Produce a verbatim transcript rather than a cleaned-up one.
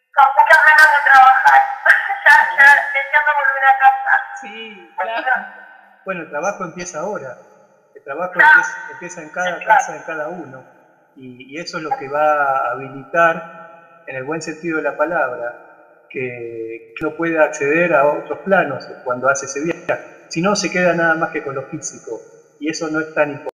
con muchas ganas de trabajar. ya, ya deseando volver a casa. Sí, claro. Bueno, el trabajo empieza ahora. El trabajo empieza, empieza en cada casa, en cada uno. Y, y eso es lo que va a habilitar, en el buen sentido de la palabra, que, que uno pueda acceder a otros planos cuando hace ese viaje. Si no, se queda nada más que con lo físico. Y eso no es tan importante.